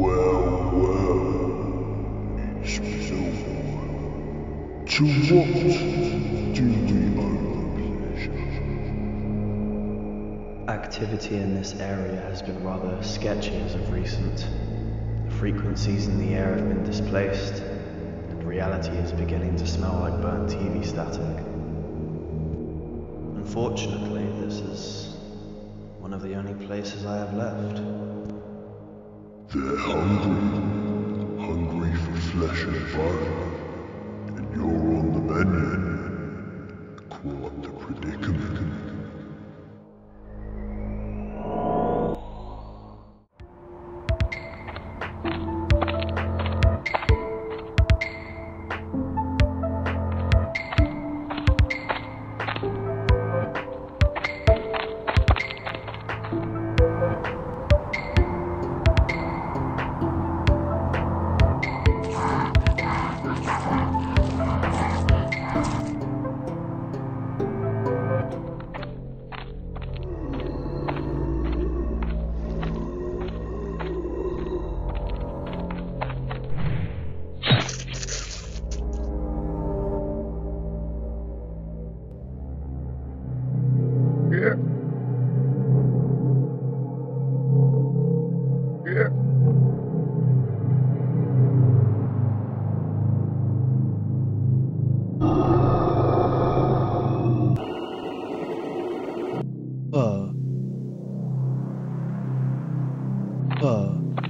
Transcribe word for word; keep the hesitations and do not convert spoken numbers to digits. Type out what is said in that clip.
Well, well, it's been a while. To what do we owe the pleasure? Activity in this area has been rather sketchy as of recent. The frequencies in the air have been displaced, and reality is beginning to smell like burnt T V static. Unfortunately, this is one of the only places I have left. They're hungry. Hungry for flesh and bone. And you're on the menu. Quite the predicament. Yeah. Yeah. Uh. Uh.